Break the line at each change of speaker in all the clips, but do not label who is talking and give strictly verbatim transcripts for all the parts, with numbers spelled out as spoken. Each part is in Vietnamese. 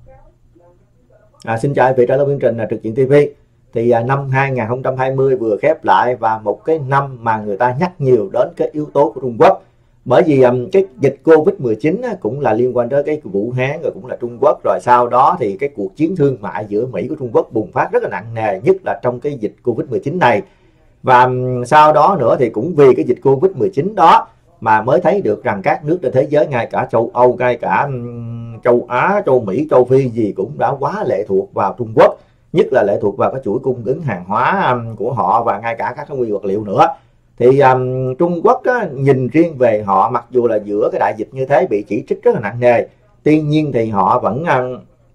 À, xin chào vị trở lại chương trình là Trực Diện ti vi. Thì à, năm hai nghìn không trăm hai mươi vừa khép lại và một cái năm mà người ta nhắc nhiều đến cái yếu tố của Trung Quốc. Bởi vì um, cái dịch Covid mười chín á, cũng là liên quan tới cái Vũ Hán, rồi cũng là Trung Quốc, rồi sau đó thì cái cuộc chiến thương mại giữa Mỹ của Trung Quốc bùng phát rất là nặng nề, nhất là trong cái dịch Covid mười chín này. Và um, sau đó nữa thì cũng vì cái dịch Covid mười chín đó mà mới thấy được rằng các nước trên thế giới, ngay cả châu Âu, ngay cả um, châu Á, châu Mỹ, châu Phi gì cũng đã quá lệ thuộc vào Trung Quốc, nhất là lệ thuộc vào cái chuỗi cung ứng hàng hóa um, của họ và ngay cả các cái nguyên vật liệu nữa. Thì um, Trung Quốc á, nhìn riêng về họ, mặc dù là giữa cái đại dịch như thế bị chỉ trích rất là nặng nề, tuy nhiên thì họ vẫn um,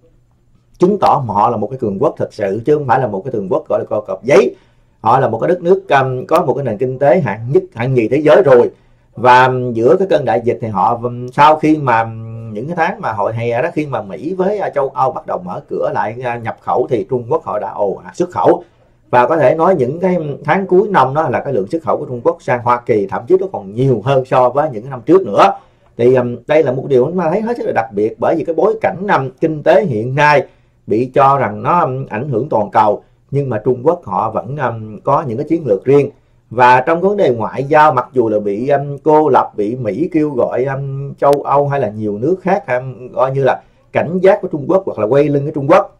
chứng tỏ họ là một cái cường quốc thật sự, chứ không phải là một cái cường quốc gọi là cò cọp giấy. Họ là một cái đất nước um, có một cái nền kinh tế hạng nhất, hạng nhì thế giới rồi. Và um, giữa cái cơn đại dịch thì họ um, sau khi mà um, những cái tháng mà hội hè đó, khi mà Mỹ với uh, châu Âu bắt đầu mở cửa lại uh, nhập khẩu, thì Trung Quốc họ đã ồ ạt xuất khẩu. Và có thể nói những cái tháng cuối năm đó là cái lượng xuất khẩu của Trung Quốc sang Hoa Kỳ thậm chí nó còn nhiều hơn so với những cái năm trước nữa. Thì um, đây là một điều chúng ta thấy hết sức là đặc biệt, bởi vì cái bối cảnh um, kinh tế hiện nay bị cho rằng nó um, ảnh hưởng toàn cầu, nhưng mà Trung Quốc họ vẫn um, có những cái chiến lược riêng. Và trong vấn đề ngoại giao, mặc dù là bị um, cô lập, bị Mỹ kêu gọi um, châu Âu hay là nhiều nước khác um, coi như là cảnh giác của Trung Quốc hoặc là quay lưng với Trung Quốc,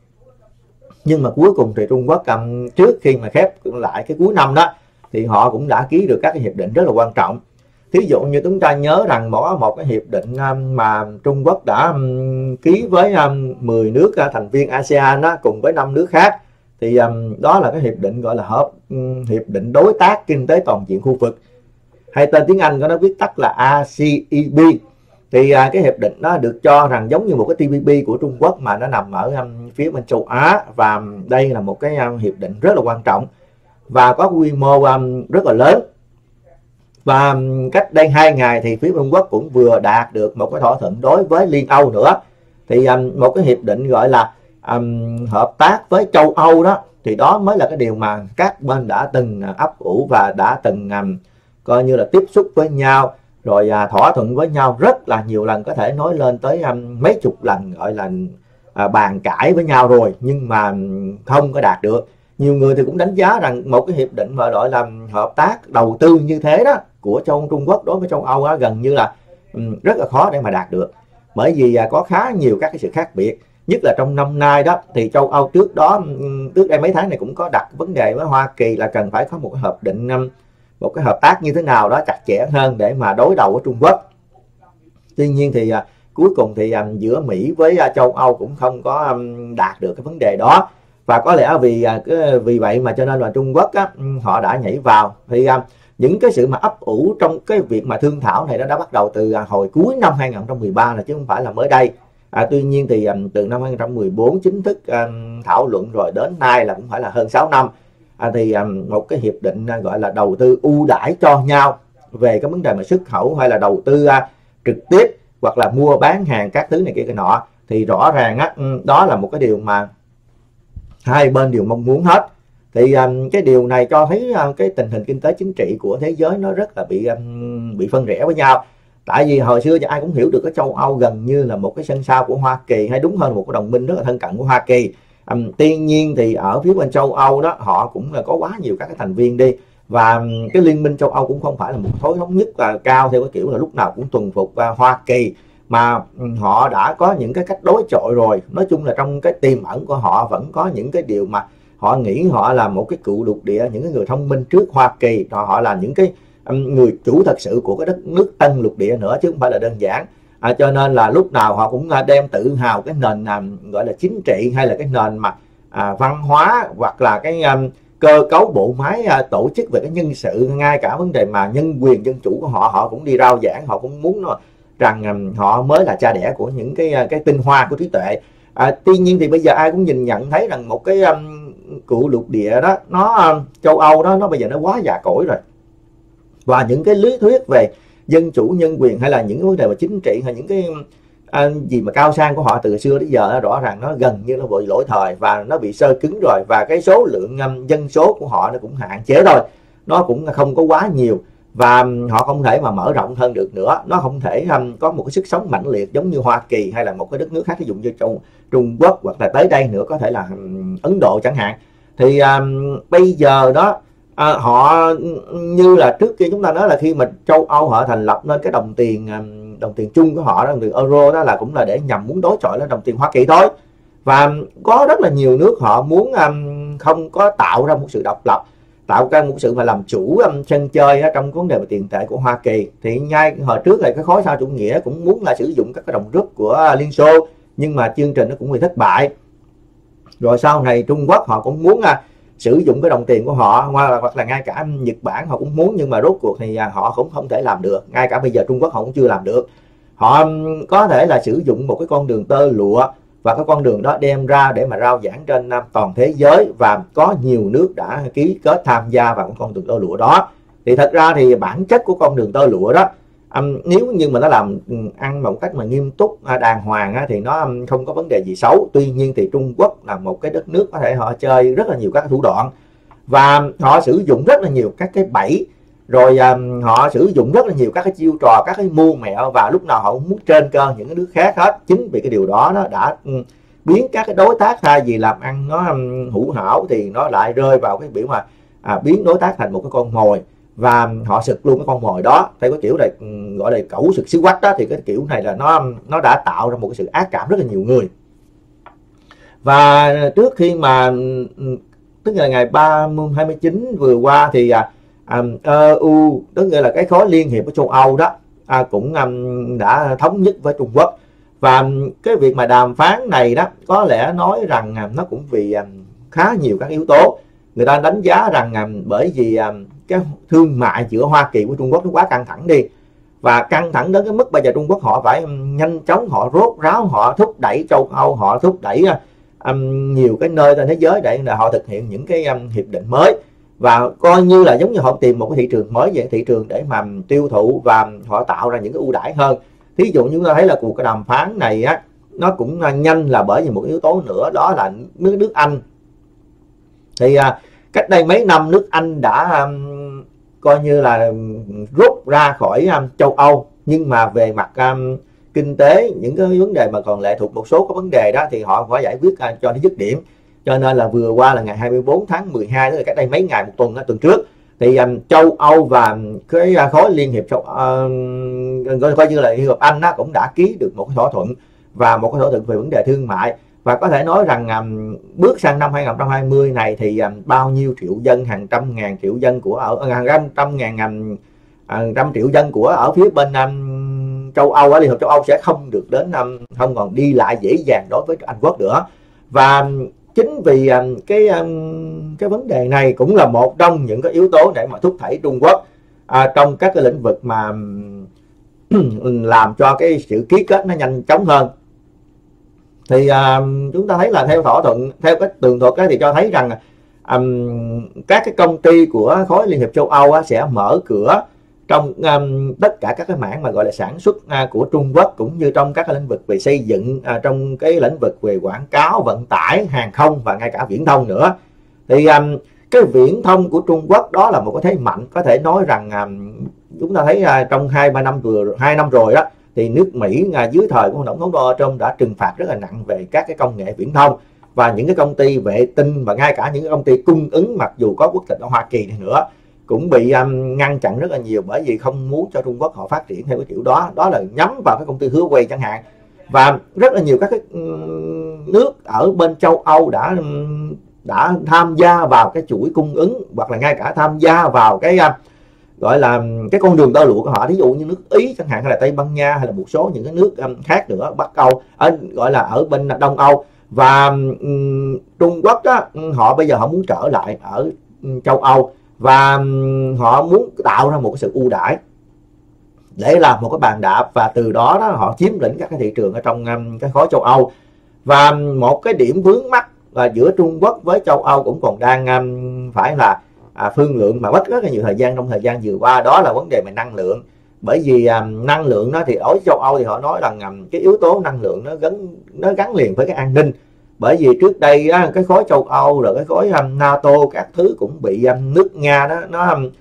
nhưng mà cuối cùng thì Trung Quốc um, trước khi mà khép lại cái cuối năm đó thì họ cũng đã ký được các cái hiệp định rất là quan trọng. Thí dụ như chúng ta nhớ rằng có một cái hiệp định um, mà Trung Quốc đã um, ký với um, mười nước uh, thành viên a sê an đó, cùng với năm nước khác. Thì um, đó là cái hiệp định gọi là hợp um, hiệp định đối tác kinh tế toàn diện khu vực, hay tên tiếng Anh của nó viết tắt là a xê e bê. Thì uh, cái hiệp định đó được cho rằng giống như một cái tê pê pê của Trung Quốc mà nó nằm ở um, phía bên châu Á, và đây là một cái um, hiệp định rất là quan trọng và có quy mô um, rất là lớn. Và um, cách đây hai ngày thì phía Trung Quốc cũng vừa đạt được một cái thỏa thuận đối với Liên Âu nữa. Thì um, một cái hiệp định gọi là um, hợp tác với châu Âu đó, thì đó mới là cái điều mà các bên đã từng uh, ấp ủ và đã từng um, coi như là tiếp xúc với nhau, rồi à, thỏa thuận với nhau rất là nhiều lần, có thể nói lên tới um, mấy chục lần, gọi là à, bàn cãi với nhau rồi, nhưng mà um, không có đạt được. Nhiều người thì cũng đánh giá rằng một cái hiệp định mà gọi là hợp tác đầu tư như thế đó của châu Trung Quốc đối với châu Âu đó, gần như là um, rất là khó để mà đạt được, bởi vì à, có khá nhiều các cái sự khác biệt. Nhất là trong năm nay đó thì châu Âu trước đó, trước đây mấy tháng này cũng có đặt vấn đề với Hoa Kỳ là cần phải có một cái hợp định, um, một cái hợp tác như thế nào đó chặt chẽ hơn để mà đối đầu với Trung Quốc. Tuy nhiên thì à, cuối cùng thì à, giữa Mỹ với à, châu Âu cũng không có um, đạt được cái vấn đề đó, và có lẽ vì à, cái, vì vậy mà cho nên là Trung Quốc á, họ đã nhảy vào. Thì à, những cái sự mà ấp ủ trong cái việc mà thương thảo này đó đã bắt đầu từ à, hồi cuối năm hai nghìn không trăm mười ba là, chứ không phải là mới đây. À, tuy nhiên thì à, từ năm hai nghìn không trăm mười bốn chính thức à, thảo luận rồi đến nay là cũng phải là hơn sáu năm. À, thì um, một cái hiệp định uh, gọi là đầu tư ưu đãi cho nhau về cái vấn đề mà xuất khẩu hay là đầu tư uh, trực tiếp hoặc là mua bán hàng các thứ này kia cái nọ, thì rõ ràng á, đó là một cái điều mà hai bên đều mong muốn hết. Thì um, cái điều này cho thấy uh, cái tình hình kinh tế chính trị của thế giới nó rất là bị um, bị phân rẽ với nhau. Tại vì hồi xưa thì ai cũng hiểu được cái châu Âu gần như là một cái sân sau của Hoa Kỳ, hay đúng hơn một cái đồng minh rất là thân cận của Hoa Kỳ. Um, tuy nhiên thì ở phía bên châu Âu đó họ cũng là có quá nhiều các cái thành viên đi, và um, cái liên minh châu Âu cũng không phải là một thối thống nhất là cao theo cái kiểu là lúc nào cũng tuần phục uh, Hoa Kỳ, mà um, họ đã có những cái cách đối chọi rồi. Nói chung là trong cái tiềm ẩn của họ vẫn có những cái điều mà họ nghĩ họ là một cái cựu lục địa, những cái người thông minh trước Hoa Kỳ, rồi họ là những cái um, người chủ thật sự của cái đất nước tân lục địa nữa, chứ không phải là đơn giản. À, cho nên là lúc nào họ cũng đem tự hào cái nền à, gọi là chính trị, hay là cái nền mà à, văn hóa, hoặc là cái um, cơ cấu bộ máy à, tổ chức về cái nhân sự, ngay cả vấn đề mà nhân quyền dân chủ của họ, họ cũng đi rao giảng, họ cũng muốn nó, rằng um, họ mới là cha đẻ của những cái cái tinh hoa của trí tuệ. À, tuy nhiên thì bây giờ ai cũng nhìn nhận thấy rằng một cái um, cựu lục địa đó, nó um, châu Âu đó, nó bây giờ nó quá già cỗi rồi, và những cái lý thuyết về dân chủ nhân quyền hay là những vấn đề về chính trị hay những cái à, gì mà cao sang của họ từ xưa đến giờ, rõ ràng nó gần như nó bị lỗi thời và nó bị sơ cứng rồi, và cái số lượng um, dân số của họ nó cũng hạn chế thôi, nó cũng không có quá nhiều. và họ không thể mà mở rộng hơn được nữa, nó không thể um, có một cái sức sống mạnh liệt giống như Hoa Kỳ hay là một cái đất nước khác, ví dụ như Trung, Trung Quốc hoặc là tới đây nữa có thể là um, Ấn Độ chẳng hạn. Thì um, bây giờ đó à, họ như là trước kia chúng ta nói là khi mà châu Âu họ thành lập nên cái đồng tiền um, đồng tiền chung của họ đó, đồng tiền euro đó là cũng là để nhằm muốn đối chọi với đồng tiền Hoa Kỳ thôi. Và có rất là nhiều nước họ muốn um, không có tạo ra một sự độc lập, tạo ra một sự mà làm chủ um, sân chơi uh, trong vấn đề về tiền tệ của Hoa Kỳ. Thì ngay hồi trước thì cái khối sao chủ nghĩa cũng muốn là sử dụng các cái đồng rúp của uh, Liên Xô, nhưng mà chương trình nó cũng bị thất bại. Rồi sau này Trung Quốc họ cũng muốn uh, sử dụng cái đồng tiền của họ, hoặc là, hoặc là ngay cả Nhật Bản họ cũng muốn, nhưng mà rốt cuộc thì uh, họ cũng không thể làm được. Ngay cả bây giờ Trung Quốc họ cũng chưa làm được. Họ um, có thể là sử dụng một cái con đường tơ lụa, và cái con đường đó đem ra để mà rao giảng trên toàn thế giới, và có nhiều nước đã ký kết tham gia vào con đường tơ lụa đó. Thì thật ra thì bản chất của con đường tơ lụa đó, um, nếu như mà nó làm ăn một cách mà nghiêm túc, đàng hoàng á, thì nó không có vấn đề gì xấu. Tuy nhiên thì Trung Quốc là một cái đất nước có thể họ chơi rất là nhiều các thủ đoạn, và họ sử dụng rất là nhiều các cái bẫy, rồi um, họ sử dụng rất là nhiều các cái chiêu trò, các cái mưu mẹo, và lúc nào họ cũng muốn trên cơ những cái nước khác hết. Chính vì cái điều đó nó đã um, biến các cái đối tác thay vì làm ăn nó um, hữu hảo thì nó lại rơi vào cái biểu mà à, biến đối tác thành một cái con mồi, và họ sực luôn cái con mồi đó. Theo cái kiểu này um, gọi là cẩu sực xíu quách đó, thì cái kiểu này là nó nó đã tạo ra một cái sự ác cảm rất là nhiều người. Và trước khi mà tức là ngày ba mươi hai mươi chín vừa qua thì à, Um, e u, tức là cái khối liên hiệp của châu Âu đó à, cũng um, đã thống nhất với Trung Quốc. Và um, cái việc mà đàm phán này đó có lẽ nói rằng um, nó cũng vì um, khá nhiều các yếu tố. Người ta đánh giá rằng um, bởi vì um, cái thương mại giữa Hoa Kỳ với Trung Quốc nó quá căng thẳng đi, và căng thẳng đến cái mức bây giờ Trung Quốc họ phải um, nhanh chóng họ rốt ráo, họ thúc đẩy châu Âu, họ thúc đẩy um, nhiều cái nơi trên thế giới để là họ thực hiện những cái um, hiệp định mới, và coi như là giống như họ tìm một cái thị trường mới về thị trường để mà tiêu thụ, và họ tạo ra những cái ưu đãi hơn. Thí dụ như chúng ta thấy là cuộc cái đàm phán này á, nó cũng nhanh là bởi vì một yếu tố nữa, đó là nước nước Anh. Thì à, cách đây mấy năm nước Anh đã um, coi như là rút ra khỏi um, châu Âu, nhưng mà về mặt um, kinh tế, những cái vấn đề mà còn lệ thuộc một số các vấn đề đó thì họ phải giải quyết uh, cho nó dứt điểm. Cho nên là vừa qua là ngày hai mươi tư tháng mười hai, tức là cách đây mấy ngày, một tuần tuần trước, thì um, châu Âu và cái uh, khối liên hiệp châu uh, coi như là Liên hiệp Anh đó, cũng đã ký được một cái thỏa thuận, và một cái thỏa thuận về vấn đề thương mại. Và có thể nói rằng um, bước sang năm hai không hai không này thì um, bao nhiêu triệu dân, hàng trăm ngàn triệu dân của ở hàng trăm, trăm ngàn um, hàng trăm triệu dân của ở phía bên um, châu Âu, ở Liên hiệp châu Âu sẽ không được đến um, không còn đi lại dễ dàng đối với Anh Quốc nữa. Và chính vì cái cái vấn đề này cũng là một trong những cái yếu tố để mà thúc đẩy Trung Quốc à, trong các cái lĩnh vực mà làm cho cái sự ký kết nó nhanh chóng hơn. Thì à, chúng ta thấy là theo thỏa thuận, theo cái tường thuật đó, thì cho thấy rằng um, các cái công ty của khối Liên hiệp châu Âu á, sẽ mở cửa trong um, tất cả các cái mảng mà gọi là sản xuất uh, của Trung Quốc, cũng như trong các cái lĩnh vực về xây dựng, uh, trong cái lĩnh vực về quảng cáo, vận tải, hàng không, và ngay cả viễn thông nữa. Thì um, cái viễn thông của Trung Quốc đó là một cái thế mạnh. Có thể nói rằng um, chúng ta thấy uh, trong hai ba năm vừa hai năm rồi đó, thì nước Mỹ uh, dưới thời của tổng thống Donald Trump đã trừng phạt rất là nặng về các cái công nghệ viễn thông, và những cái công ty vệ tinh, và ngay cả những cái công ty cung ứng mặc dù có quốc tịch ở Hoa Kỳ này nữa, cũng bị um, ngăn chặn rất là nhiều, bởi vì không muốn cho Trung Quốc họ phát triển theo cái kiểu đó. Đó là nhắm vào cái công ty Huawei chẳng hạn. Và rất là nhiều các cái um, nước ở bên châu Âu đã um, đã tham gia vào cái chuỗi cung ứng, hoặc là ngay cả tham gia vào cái uh, gọi là cái con đường tơ lụa của họ. Ví dụ như nước Ý chẳng hạn, hay là Tây Ban Nha, hay là một số những cái nước um, khác nữa, Bắc Âu, ở, gọi là ở bên Đông Âu. Và um, Trung Quốc đó, họ bây giờ họ muốn trở lại ở um, châu Âu, và họ muốn tạo ra một cái sự ưu đãi để làm một cái bàn đạp, và từ đó, đó họ chiếm lĩnh các cái thị trường ở trong um, cái khối châu Âu. Và một cái điểm vướng mắc là giữa Trung Quốc với châu Âu cũng còn đang um, phải là à, thương lượng, mà mất rất là nhiều thời gian trong thời gian vừa qua, đó là vấn đề về năng lượng. Bởi vì um, năng lượng đó thì ở châu Âu thì họ nói rằng um, cái yếu tố năng lượng nó gắn nó gắn liền với cái an ninh. Bởi vì trước đây cái khối châu Âu rồi cái khối NATO các thứ cũng bị nước Nga đó nó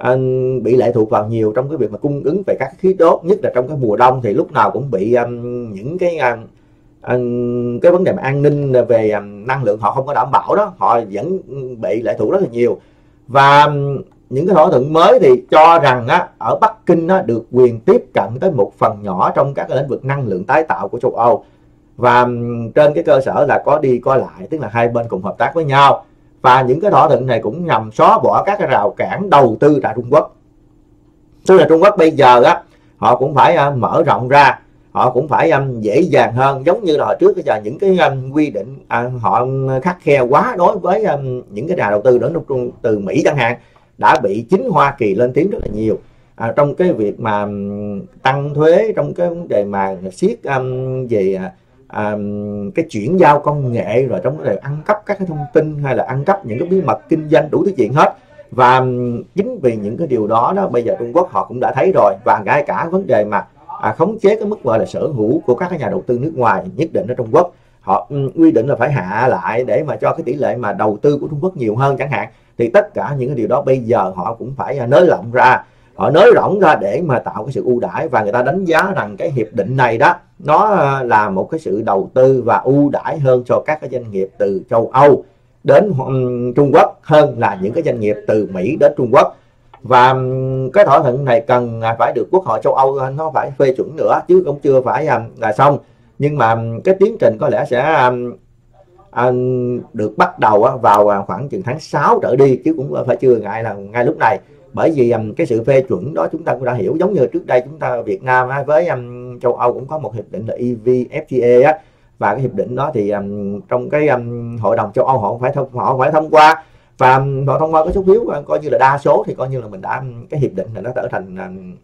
à, bị lệ thuộc vào nhiều trong cái việc mà cung ứng về các khí đốt, nhất là trong cái mùa đông thì lúc nào cũng bị um, những cái um, um, cái vấn đề mà an ninh về um, năng lượng họ không có đảm bảo đó, họ vẫn bị lệ thuộc rất là nhiều. Và um, những cái thỏa thuận mới thì cho rằng á, ở Bắc Kinh á, được quyền tiếp cận tới một phần nhỏ trong các cái lĩnh vực năng lượng tái tạo của châu Âu, và um, trên cái cơ sở là có đi có lại, tức là hai bên cùng hợp tác với nhau. Và những cái thỏa thuận này cũng nhằm xóa bỏ các cái rào cản đầu tư tại Trung Quốc. Tức là Trung Quốc bây giờ á, họ cũng phải uh, mở rộng ra, họ cũng phải um, dễ dàng hơn, giống như là hồi trước bây giờ những cái um, quy định uh, họ khắt khe quá đối với um, những cái nhà đầu tư đến Trung từ Mỹ chẳng hạn, đã bị chính Hoa Kỳ lên tiếng rất là nhiều à, trong cái việc mà um, tăng thuế, trong cái vấn đề mà siết um, về À, cái chuyển giao công nghệ, rồi trong vấn đề ăn cắp các cái thông tin hay là ăn cắp những cái bí mật kinh doanh, đủ thứ chuyện hết. Và um, chính vì những cái điều đó đó bây giờ Trung Quốc họ cũng đã thấy rồi, và ngay cả vấn đề mà à, khống chế cái mức gọi là sở hữu của các cái nhà đầu tư nước ngoài nhất định ở Trung Quốc, họ um, quy định là phải hạ lại để mà cho cái tỷ lệ mà đầu tư của Trung Quốc nhiều hơn chẳng hạn. Thì tất cả những cái điều đó bây giờ họ cũng phải à, nới lỏng ra, họ nới rộng ra để mà tạo cái sự ưu đãi. Và người ta đánh giá rằng cái hiệp định này đó, nó là một cái sự đầu tư và ưu đãi hơn cho các cái doanh nghiệp từ châu Âu đến Trung Quốc hơn là những cái doanh nghiệp từ Mỹ đến Trung Quốc. Và cái thỏa thuận này cần phải được Quốc hội châu Âu nó phải phê chuẩn nữa, chứ cũng chưa phải là xong. Nhưng mà cái tiến trình có lẽ sẽ được bắt đầu vào khoảng chừng tháng sáu trở đi, chứ cũng phải chưa ngại là ngay lúc này. Bởi vì um, cái sự phê chuẩn đó chúng ta cũng đã hiểu, giống như trước đây chúng ta Việt Nam á, với um, châu Âu cũng có một hiệp định là e vê ép tê a á, và cái hiệp định đó thì um, trong cái um, hội đồng châu Âu họ phải thông họ phải thông qua, và um, họ thông qua cái số phiếu coi như là đa số thì coi như là mình đã cái hiệp định này nó trở thành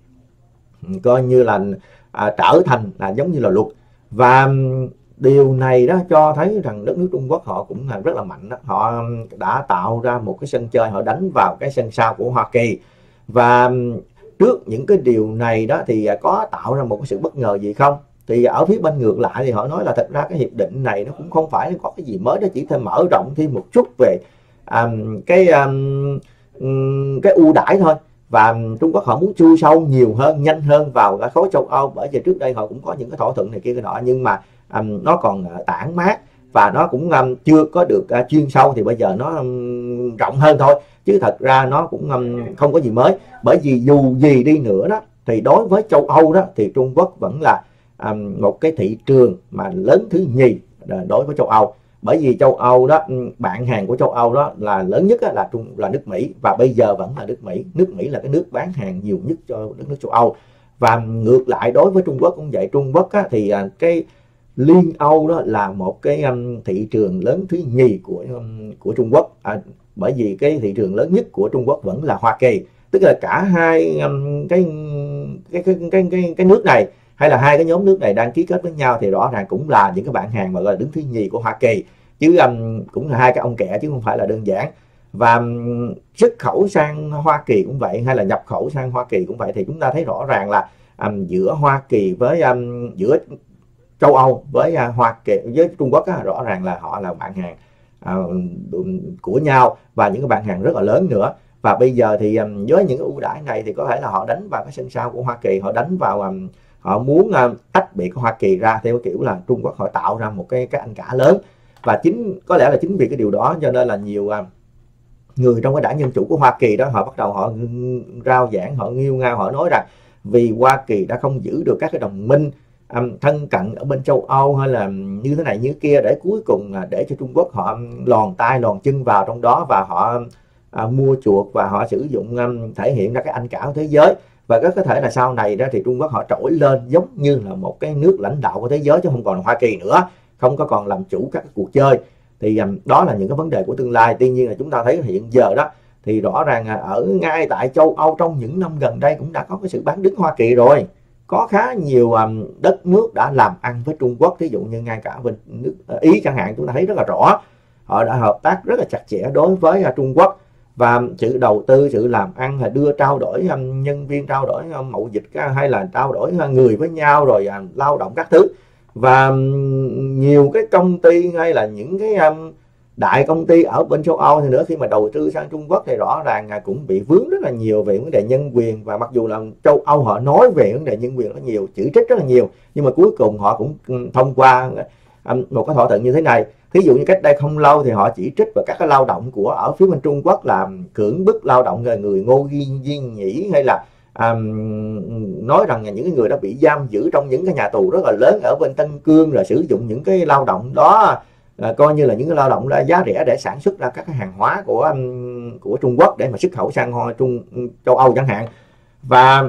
um, coi như là uh, trở thành là giống như là luật. Và um, điều này đó cho thấy rằng đất nước Trung Quốc họ cũng là rất là mạnh đó. Họ đã tạo ra một cái sân chơi, họ đánh vào cái sân sau của Hoa Kỳ. Và trước những cái điều này đó thì có tạo ra một cái sự bất ngờ gì không? Thì ở phía bên ngược lại thì họ nói là thật ra cái hiệp định này nó cũng không phải có cái gì mới, nó chỉ thêm mở rộng thêm một chút về um, cái um, cái ưu đãi thôi. Và Trung Quốc họ muốn chui sâu nhiều hơn, nhanh hơn vào cái khối châu Âu, bởi vì trước đây họ cũng có những cái thỏa thuận này kia cái nọ, nhưng mà um, nó còn uh, tản mát và nó cũng um, chưa có được uh, chuyên sâu. Thì bây giờ nó um, rộng hơn thôi, chứ thật ra nó cũng um, không có gì mới. Bởi vì dù gì đi nữa đó thì đối với châu Âu đó thì Trung Quốc vẫn là um, một cái thị trường mà lớn thứ nhì đối với châu Âu. Bởi vì châu Âu đó, bạn hàng của châu Âu đó là lớn nhất là Trung là nước Mỹ, và bây giờ vẫn là nước Mỹ. Nước Mỹ là cái nước bán hàng nhiều nhất cho đất nước châu Âu. Và ngược lại đối với Trung Quốc cũng vậy. Trung Quốc á, thì cái Liên Âu đó là một cái um, thị trường lớn thứ nhì của um, của Trung Quốc. À, bởi vì cái thị trường lớn nhất của Trung Quốc vẫn là Hoa Kỳ. Tức là cả hai um, cái, cái, cái cái cái cái nước này, hay là hai cái nhóm nước này đang ký kết với nhau, thì rõ ràng cũng là những cái bạn hàng mà gọi là đứng thứ nhì của Hoa Kỳ, chứ um, cũng là hai cái ông kẻ chứ không phải là đơn giản. Và um, xuất khẩu sang Hoa Kỳ cũng vậy, hay là nhập khẩu sang Hoa Kỳ cũng vậy, thì chúng ta thấy rõ ràng là um, giữa Hoa Kỳ với um, giữa châu Âu với uh, Hoa Kỳ với Trung Quốc á, rõ ràng là họ là bạn hàng uh, của nhau, và những cái bạn hàng rất là lớn nữa. Và bây giờ thì um, với những cái ưu đãi này thì có thể là họ đánh vào cái sân sau của Hoa Kỳ, họ đánh vào um, họ muốn uh, tách biệt Hoa Kỳ ra theo kiểu là Trung Quốc họ tạo ra một cái cái anh cả lớn. Và chính có lẽ là chính vì cái điều đó cho nên là nhiều uh, người trong cái đảng Dân Chủ của Hoa Kỳ đó, họ bắt đầu họ rao giảng, họ nghêu ngao, họ nói rằng vì Hoa Kỳ đã không giữ được các cái đồng minh um, thân cận ở bên châu Âu, hay là như thế này như kia, để cuối cùng uh, để cho Trung Quốc họ lòn tay lòn chân vào trong đó, và họ uh, mua chuộc và họ sử dụng um, thể hiện ra cái anh cả của thế giới. Và có thể là sau này đó thì Trung Quốc họ trỗi lên giống như là một cái nước lãnh đạo của thế giới, chứ không còn là Hoa Kỳ nữa, không có còn làm chủ các cái cuộc chơi. Thì um, đó là những cái vấn đề của tương lai. Tuy nhiên là chúng ta thấy hiện giờ đó thì rõ ràng là ở ngay tại châu Âu trong những năm gần đây cũng đã có cái sự bán đứng Hoa Kỳ rồi. Có khá nhiều um, đất nước đã làm ăn với Trung Quốc, ví dụ như ngay cả bên nước uh, Ý chẳng hạn, chúng ta thấy rất là rõ, họ đã hợp tác rất là chặt chẽ đối với uh, Trung Quốc. Và sự đầu tư, sự làm ăn là đưa trao đổi um, nhân viên, trao đổi um, mậu dịch, hay là trao đổi uh, người với nhau, rồi uh, lao động các thứ. Và um, nhiều cái công ty hay là những cái um, đại công ty ở bên châu Âu thì nữa khi mà đầu tư sang Trung Quốc thì rõ ràng là cũng bị vướng rất là nhiều về vấn đề nhân quyền, và mặc dù là châu Âu họ nói về vấn đề nhân quyền rất nhiều, chỉ trích rất là nhiều, nhưng mà cuối cùng họ cũng thông qua một cái thỏa thuận như thế này. Thí dụ như cách đây không lâu thì họ chỉ trích vào các cái lao động của ở phía bên Trung Quốc là cưỡng bức lao động người Ngô Duy Nhĩ, hay là um, nói rằng là những người đó bị giam giữ trong những cái nhà tù rất là lớn ở bên Tân Cương, rồi sử dụng những cái lao động đó là coi như là những cái lao động đã giá rẻ để sản xuất ra các cái hàng hóa của um, của Trung Quốc để mà xuất khẩu sang Trung châu Âu chẳng hạn. Và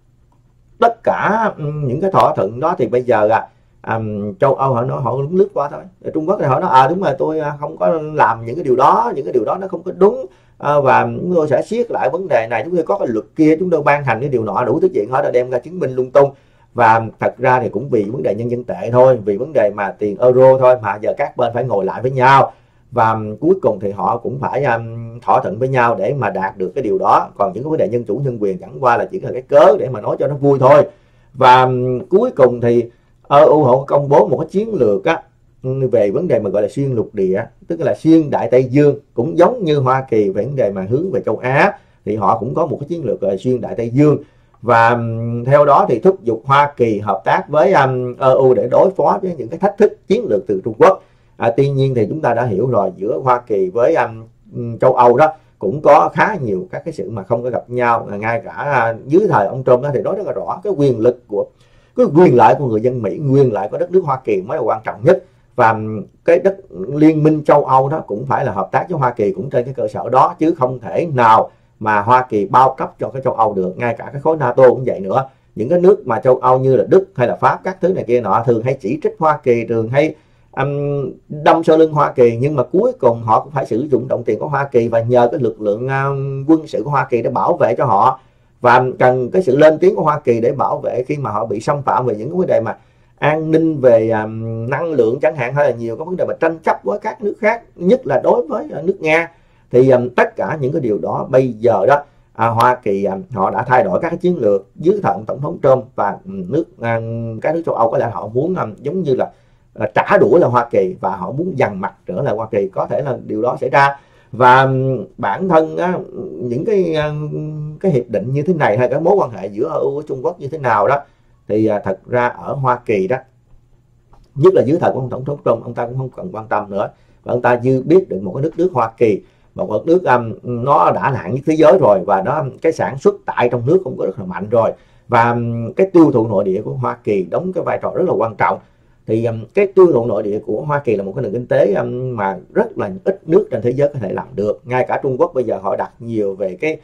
tất cả um, những cái thỏa thuận đó thì bây giờ là um, châu Âu họ nói họ lướt qua thôi. Trung Quốc thì họ nói à đúng rồi, tôi không có làm những cái điều đó, những cái điều đó nó không có đúng, à, và chúng tôi sẽ siết lại vấn đề này, chúng tôi có cái luật kia, chúng tôi ban hành cái điều nọ, đủ thứ chuyện họ đã đem ra chứng minh lung tung. Và thật ra thì cũng vì vấn đề nhân dân tệ thôi, vì vấn đề mà tiền euro thôi mà giờ các bên phải ngồi lại với nhau, và cuối cùng thì họ cũng phải um, thỏa thuận với nhau để mà đạt được cái điều đó. Còn những cái vấn đề nhân chủ nhân quyền chẳng qua là chỉ là cái cớ để mà nói cho nó vui thôi. Và um, cuối cùng thì e u họ công bố một cái chiến lược á, về vấn đề mà gọi là xuyên lục địa, tức là xuyên Đại Tây Dương, cũng giống như Hoa Kỳ về vấn đề mà hướng về châu Á, thì họ cũng có một cái chiến lược gọi là xuyên Đại Tây Dương. Và um, theo đó thì thúc giục Hoa Kỳ hợp tác với um, e u để đối phó với những cái thách thức chiến lược từ Trung Quốc. À, tuy nhiên thì chúng ta đã hiểu rồi, giữa Hoa Kỳ với um, châu Âu đó cũng có khá nhiều các cái sự mà không có gặp nhau. Ngay cả uh, dưới thời ông Trump đó thì nói rất là rõ, cái quyền lực của cái quyền lợi của người dân Mỹ, quyền lợi của đất nước Hoa Kỳ mới là quan trọng nhất. Và cái đất liên minh châu Âu đó cũng phải là hợp tác với Hoa Kỳ cũng trên cái cơ sở đó, chứ không thể nào mà Hoa Kỳ bao cấp cho cái châu Âu được. Ngay cả cái khối NATO cũng vậy nữa. Những cái nước mà châu Âu như là Đức hay là Pháp các thứ này kia nọ thường hay chỉ trích Hoa Kỳ, thường hay um, đâm sau lưng Hoa Kỳ, nhưng mà cuối cùng họ cũng phải sử dụng đồng tiền của Hoa Kỳ và nhờ cái lực lượng um, quân sự của Hoa Kỳ để bảo vệ cho họ, và cần cái sự lên tiếng của Hoa Kỳ để bảo vệ khi mà họ bị xâm phạm về những cái vấn đề mà an ninh, về um, năng lượng chẳng hạn, hay là nhiều cái vấn đề mà tranh chấp với các nước khác, nhất là đối với uh, nước Nga. Thì um, tất cả những cái điều đó bây giờ đó à, Hoa Kỳ um, họ đã thay đổi các cái chiến lược dưới thận tổng thống Trump, và um, nước um, các nước châu Âu có lẽ họ muốn um, giống như là uh, trả đũa là Hoa Kỳ, và họ muốn dằn mặt trở lại Hoa Kỳ, có thể là điều đó xảy ra. Và um, bản thân uh, những cái uh, cái hiệp định như thế này, hay cái mối quan hệ giữa e u với Trung Quốc như thế nào đó, thì uh, thật ra ở Hoa Kỳ đó, nhất là dưới thời của ông tổng thống Trump, ông ta cũng không cần quan tâm nữa, và ông ta dư biết được một cái nước nước Hoa Kỳ, một cái nước um, nó đã là hạng nhất thế giới rồi, và nó cái sản xuất tại trong nước cũng có rất là mạnh rồi, và um, cái tiêu thụ nội địa của Hoa Kỳ đóng cái vai trò rất là quan trọng. Thì um, cái tiêu thụ nội địa của Hoa Kỳ là một cái nền kinh tế um, mà rất là ít nước trên thế giới có thể làm được. Ngay cả Trung Quốc bây giờ họ đặt nhiều về cái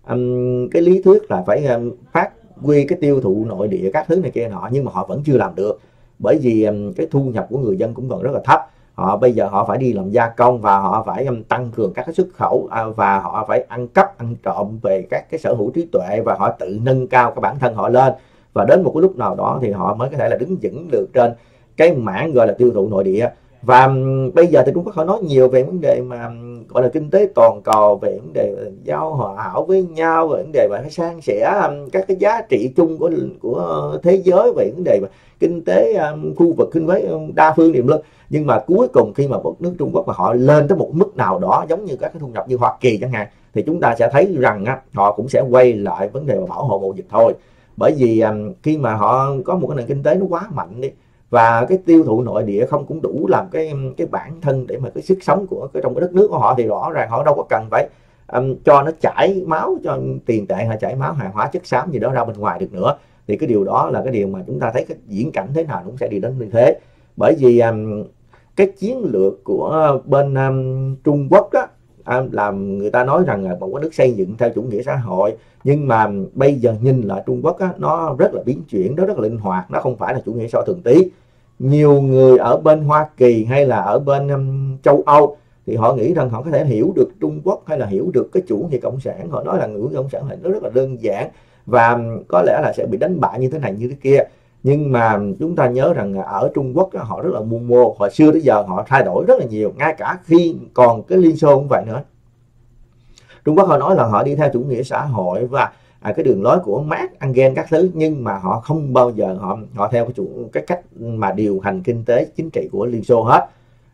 um, cái lý thuyết là phải um, phát huy cái tiêu thụ nội địa các thứ này kia nọ, nhưng mà họ vẫn chưa làm được, bởi vì um, cái thu nhập của người dân cũng còn rất là thấp. Họ bây giờ họ phải đi làm gia công, và họ phải um, tăng cường các cái xuất khẩu, uh, và họ phải ăn cắp ăn trộm về các cái sở hữu trí tuệ, và họ tự nâng cao cái bản thân họ lên, và đến một cái lúc nào đó thì họ mới có thể là đứng vững được trên cái mảng gọi là tiêu thụ nội địa. Và um, bây giờ thì Trung Quốc họ nói nhiều về vấn đề mà um, gọi là kinh tế toàn cầu, về vấn đề giao hòa hảo với nhau, về vấn đề mà san sẻ um, các cái giá trị chung của của thế giới, về vấn đề mà kinh tế um, khu vực kinh tế um, đa phương tiềm lực. Nhưng mà cuối cùng khi mà một nước Trung Quốc mà họ lên tới một mức nào đó, giống như các cái thu nhập như Hoa Kỳ chẳng hạn, thì chúng ta sẽ thấy rằng á, họ cũng sẽ quay lại vấn đề mà bảo hộ mậu dịch thôi. Bởi vì um, khi mà họ có một cái nền kinh tế nó quá mạnh đi, và cái tiêu thụ nội địa không cũng đủ làm cái cái bản thân để mà cái sức sống của cái trong cái đất nước của họ, thì rõ ràng họ đâu có cần phải um, cho nó chảy máu, cho tiền tệ hay chảy máu hàng hóa chất xám gì đó ra bên ngoài được nữa. Thì cái điều đó là cái điều mà chúng ta thấy cái diễn cảnh thế nào cũng sẽ đi đến như thế. Bởi vì um, cái chiến lược của bên um, Trung Quốc đó um, làm người ta nói rằng là một cái nước xây dựng theo chủ nghĩa xã hội, nhưng mà bây giờ nhìn lại Trung Quốc á, nó rất là biến chuyển, nó rất là linh hoạt, nó không phải là chủ nghĩa xã hội thường tí. Nhiều người ở bên Hoa Kỳ hay là ở bên um, châu Âu thì họ nghĩ rằng họ có thể hiểu được Trung Quốc hay là hiểu được cái chủ nghĩa cộng sản. Họ nói là chủ nghĩa cộng sản là nó rất là đơn giản, và có lẽ là sẽ bị đánh bại như thế này như thế kia. Nhưng mà chúng ta nhớ rằng ở Trung Quốc họ rất là mưu mô, hồi xưa tới giờ họ thay đổi rất là nhiều, ngay cả khi còn cái Liên Xô cũng vậy nữa. Trung Quốc họ nói là họ đi theo chủ nghĩa xã hội và à, cái đường lối của Marx, Engels các thứ, nhưng mà họ không bao giờ họ họ theo cái chủ cái cách mà điều hành kinh tế chính trị của Liên Xô hết.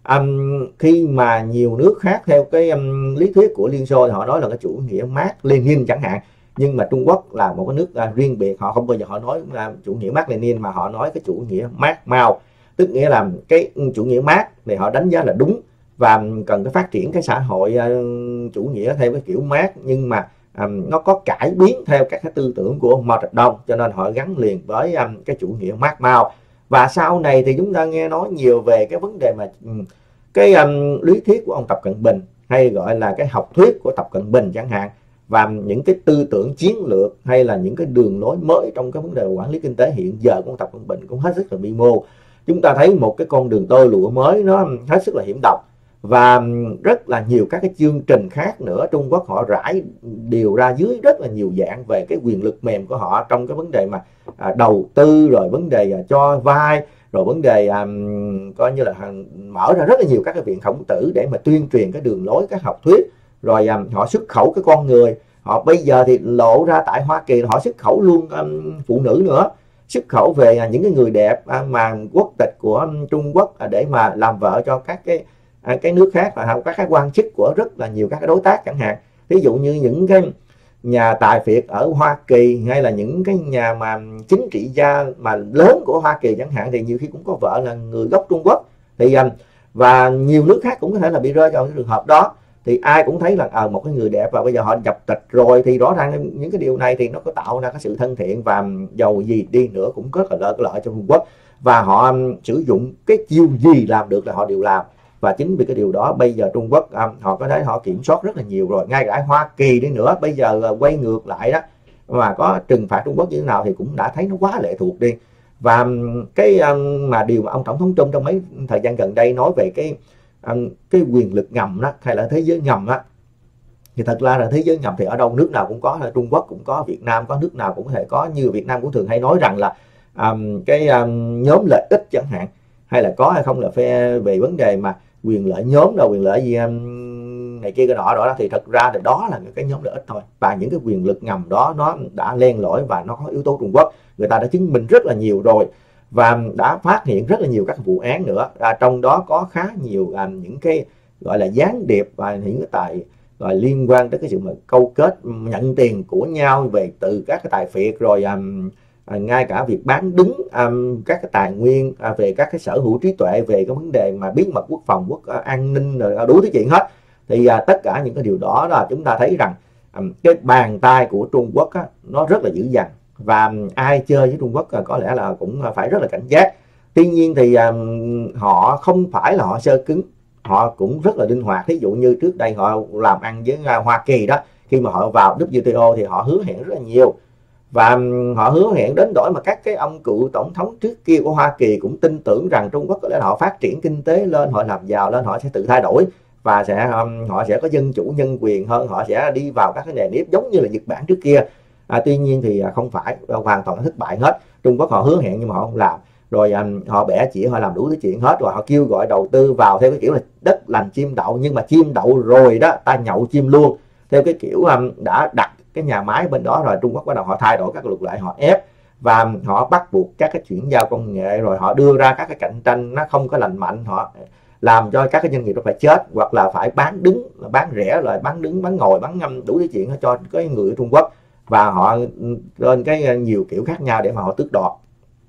um, khi mà nhiều nước khác theo cái um, lý thuyết của Liên Xô thì họ nói là cái chủ nghĩa Mác Lênin chẳng hạn, nhưng mà Trung Quốc là một cái nước uh, riêng biệt, họ không bao giờ họ nói uh, chủ nghĩa Mác Lênin mà họ nói cái chủ nghĩa Mác Mao, tức nghĩa là cái chủ nghĩa Mác thì họ đánh giá là đúng và cần phải phát triển cái xã hội uh, chủ nghĩa theo cái kiểu Mác, nhưng mà um, nó có cải biến theo các cái tư tưởng của Mao Trạch Đông, cho nên họ gắn liền với um, cái chủ nghĩa Mác Mao. Và sau này thì chúng ta nghe nói nhiều về cái vấn đề mà um, cái um, lý thuyết của ông Tập Cận Bình, hay gọi là cái học thuyết của Tập Cận Bình chẳng hạn, và những cái tư tưởng chiến lược hay là những cái đường lối mới trong cái vấn đề quản lý kinh tế hiện giờ của ông Tập Cận Bình cũng hết sức là vi mô. Chúng ta thấy một cái con đường tơ lụa mới nó hết sức là hiểm độc, và rất là nhiều các cái chương trình khác nữa Trung Quốc họ rải điều ra dưới rất là nhiều dạng về cái quyền lực mềm của họ trong cái vấn đề mà à, đầu tư, rồi vấn đề à, cho vay, rồi vấn đề à, coi như là mở ra rất là nhiều các cái viện khổng tử để mà tuyên truyền cái đường lối, các học thuyết, rồi à, họ xuất khẩu cái con người. Họ bây giờ thì lộ ra tại Hoa Kỳ họ xuất khẩu luôn um, phụ nữ nữa, xuất khẩu về à, những cái người đẹp à, mà quốc tịch của um, Trung Quốc à, để mà làm vợ cho các cái À, cái nước khác, và các cái quan chức của rất là nhiều các cái đối tác chẳng hạn. Ví dụ như những cái nhà tài phiệt ở Hoa Kỳ, hay là những cái nhà mà chính trị gia mà lớn của Hoa Kỳ chẳng hạn, thì nhiều khi cũng có vợ là người gốc Trung Quốc. Thì và nhiều nước khác cũng có thể là bị rơi vào cái trường hợp đó. Thì ai cũng thấy là à, một cái người đẹp và bây giờ họ nhập tịch rồi, thì rõ ràng những cái điều này thì nó có tạo ra cái sự thân thiện, và giàu gì đi nữa cũng rất là lợi lợi cho Trung Quốc. Và họ um, sử dụng cái chiêu gì làm được là họ đều làm. Và chính vì cái điều đó bây giờ Trung Quốc um, họ có thể họ kiểm soát rất là nhiều rồi. Ngay cả Hoa Kỳ đi nữa, bây giờ uh, quay ngược lại đó, mà có trừng phạt Trung Quốc như thế nào thì cũng đã thấy nó quá lệ thuộc đi. Và um, cái um, mà điều mà ông Tổng thống Trump trong mấy thời gian gần đây nói về cái um, cái quyền lực ngầm đó, hay là thế giới ngầm đó, thì thật ra là thế giới ngầm thì ở đâu nước nào cũng có, là Trung Quốc cũng có, Việt Nam có, nước nào cũng có thể có. Như Việt Nam cũng thường hay nói rằng là um, cái um, nhóm lợi ích chẳng hạn, hay là có hay không là phe về vấn đề mà quyền lợi nhóm, là quyền lợi gì um, này kia cái nọ đó, thì thật ra thì đó là cái nhóm lợi ích thôi. Và những cái quyền lực ngầm đó nó đã len lỏi và nó có yếu tố Trung Quốc, người ta đã chứng minh rất là nhiều rồi, và đã phát hiện rất là nhiều các vụ án nữa. À, trong đó có khá nhiều à, những cái gọi là gián điệp và những cái tài gọi liên quan tới cái sự mà câu kết nhận tiền của nhau về từ các cái tài phiệt, rồi à, à, ngay cả việc bán đứng à, các cái tài nguyên, à, về các cái sở hữu trí tuệ, về cái vấn đề mà bí mật quốc phòng, quốc à, an ninh, rồi đủ thứ chuyện hết. Thì à, tất cả những cái điều đó là chúng ta thấy rằng à, cái bàn tay của Trung Quốc á, nó rất là dữ dằn, và ai chơi với Trung Quốc có lẽ là cũng phải rất là cảnh giác. Tuy nhiên thì um, họ không phải là họ sơ cứng, họ cũng rất là linh hoạt. Ví dụ như trước đây họ làm ăn với uh, Hoa Kỳ đó, khi mà họ vào W T O thì họ hứa hẹn rất là nhiều, và um, họ hứa hẹn đến đổi mà các cái ông cựu tổng thống trước kia của Hoa Kỳ cũng tin tưởng rằng Trung Quốc có lẽ là họ phát triển kinh tế lên, họ làm giàu lên, họ sẽ tự thay đổi và sẽ um, họ sẽ có dân chủ nhân quyền hơn, họ sẽ đi vào các cái nề nếp giống như là Nhật Bản trước kia. À, tuy nhiên thì không phải, hoàn toàn thất bại hết. Trung Quốc họ hứa hẹn nhưng mà họ không làm, rồi um, họ bẻ chỉ, họ làm đủ thứ chuyện hết, rồi họ kêu gọi đầu tư vào theo cái kiểu là đất lành chim đậu, nhưng mà chim đậu rồi đó ta nhậu chim luôn, theo cái kiểu um, đã đặt cái nhà máy bên đó rồi. Trung Quốc bắt đầu họ thay đổi các luật lệ, họ ép và họ bắt buộc các cái chuyển giao công nghệ, rồi họ đưa ra các cái cạnh tranh nó không có lành mạnh, họ làm cho các cái doanh nghiệp nó phải chết, hoặc là phải bán đứng, bán rẻ, rồi bán đứng, bán ngồi, bán ngâm, đủ thứ chuyện cho cái người ở Trung Quốc. Và họ lên cái nhiều kiểu khác nhau để mà họ tước đoạt.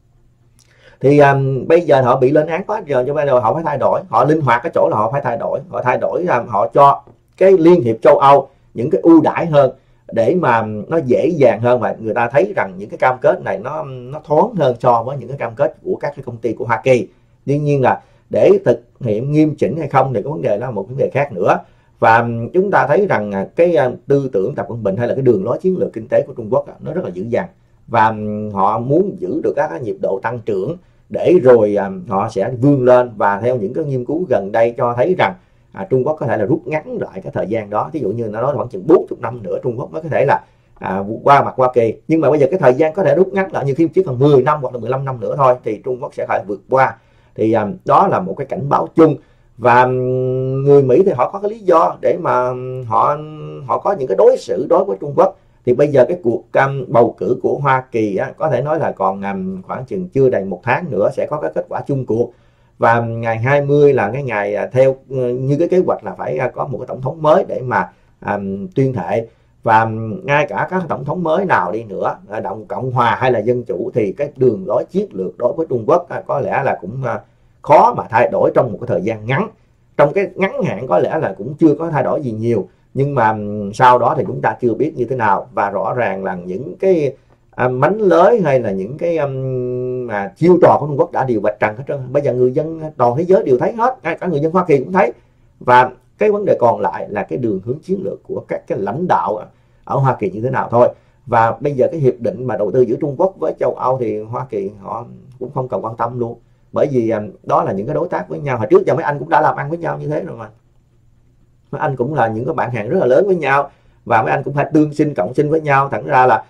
Thì um, bây giờ họ bị lên án quá giờ, cho bây giờ họ phải thay đổi. Họ linh hoạt cái chỗ là họ phải thay đổi. Họ thay đổi um, họ cho cái Liên hiệp châu Âu những cái ưu đãi hơn để mà nó dễ dàng hơn, và người ta thấy rằng những cái cam kết này nó nó thoáng hơn so với những cái cam kết của các cái công ty của Hoa Kỳ. Tuy nhiên là để thực hiện nghiêm chỉnh hay không thì cái vấn đề đó là một vấn đề khác nữa. Và chúng ta thấy rằng cái tư tưởng Tập Cận Bình hay là cái đường lối chiến lược kinh tế của Trung Quốc nó rất là dữ dằn, và họ muốn giữ được các nhịp độ tăng trưởng để rồi họ sẽ vươn lên. Và theo những cái nghiên cứu gần đây cho thấy rằng à, Trung Quốc có thể là rút ngắn lại cái thời gian đó. Ví dụ như nó nói khoảng chừng bốn mươi năm nữa Trung Quốc mới có thể là à, qua mặt Hoa Kỳ, nhưng mà bây giờ cái thời gian có thể rút ngắn lại, như khi chỉ còn mười năm hoặc là mười lăm năm nữa thôi thì Trung Quốc sẽ phải vượt qua. Thì à, đó là một cái cảnh báo chung. Và người Mỹ thì họ có cái lý do để mà họ họ có những cái đối xử đối với Trung Quốc. Thì bây giờ cái cuộc um, bầu cử của Hoa Kỳ á, có thể nói là còn um, khoảng chừng chưa đầy một tháng nữa sẽ có cái kết quả chung cuộc. Và ngày hai mươi là cái ngày theo như cái kế hoạch là phải có một cái tổng thống mới để mà à, tuyên thệ. Và ngay cả các tổng thống mới nào đi nữa, động Cộng hòa hay là Dân chủ, thì cái đường lối chiến lược đối với Trung Quốc có lẽ là cũng khó mà thay đổi trong một cái thời gian ngắn. Trong cái ngắn hạn có lẽ là cũng chưa có thay đổi gì nhiều, nhưng mà sau đó thì chúng ta chưa biết như thế nào. Và rõ ràng là những cái à, mánh lới hay là những cái um, mà chiêu trò của Trung Quốc đã đều vạch trần hết trơn. Bây giờ người dân toàn thế giới đều thấy hết, ngay cả người dân Hoa Kỳ cũng thấy. Và cái vấn đề còn lại là cái đường hướng chiến lược của các cái lãnh đạo ở Hoa Kỳ như thế nào thôi. Và bây giờ cái hiệp định mà đầu tư giữa Trung Quốc với châu Âu thì Hoa Kỳ họ cũng không cần quan tâm luôn, bởi vì đó là những cái đối tác với nhau. Hồi trước giờ mấy anh cũng đã làm ăn với nhau như thế rồi mà. Mấy anh cũng là những cái bạn hàng rất là lớn với nhau, và mấy anh cũng phải tương sinh cộng sinh với nhau. Thẳng ra là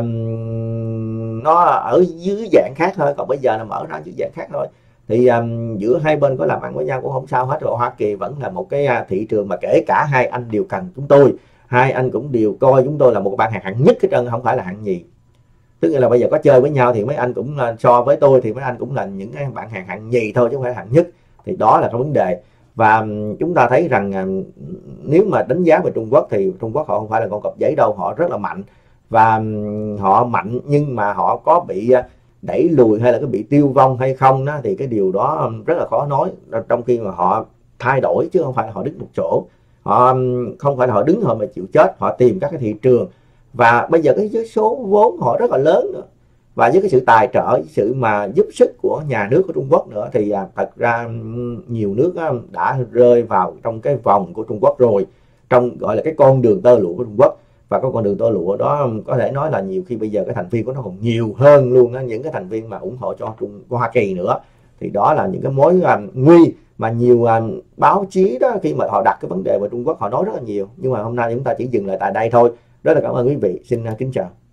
um, nó ở dưới dạng khác thôi, còn bây giờ là mở ra dưới dạng khác thôi. Thì um, giữa hai bên có làm ăn với nhau cũng không sao hết rồi. Hoa Kỳ vẫn là một cái thị trường mà kể cả hai anh đều cần chúng tôi, hai anh cũng đều coi chúng tôi là một bạn hàng hạng nhất hết trơn, không phải là hạng nhì. Tức là bây giờ có chơi với nhau thì mấy anh cũng so với tôi thì mấy anh cũng là những cái bạn hàng hạng nhì thôi chứ không phải hạng nhất. Thì đó là cái vấn đề. Và chúng ta thấy rằng nếu mà đánh giá về Trung Quốc thì Trung Quốc họ không phải là con cọp giấy đâu, họ rất là mạnh. Và họ mạnh nhưng mà họ có bị đẩy lùi hay là có bị tiêu vong hay không đó, thì cái điều đó rất là khó nói. Trong khi mà họ thay đổi chứ không phải là họ đứng một chỗ. Họ không phải là họ đứng họ mà chịu chết, họ tìm các cái thị trường. Và bây giờ cái số vốn họ rất là lớn nữa, và với cái sự tài trợ, sự mà giúp sức của nhà nước của Trung Quốc nữa, thì à, thật ra nhiều nước á, đã rơi vào trong cái vòng của Trung Quốc rồi, trong gọi là cái con đường tơ lụa của Trung Quốc. Và cái con đường tơ lụa đó có thể nói là nhiều khi bây giờ cái thành viên của nó còn nhiều hơn luôn á, những cái thành viên mà ủng hộ cho Trung của Hoa Kỳ nữa. Thì đó là những cái mối à, nguy mà nhiều à, báo chí đó khi mà họ đặt cái vấn đề về Trung Quốc họ nói rất là nhiều. Nhưng mà hôm nay chúng ta chỉ dừng lại tại đây thôi. Rất là cảm ơn quý vị, xin kính chào.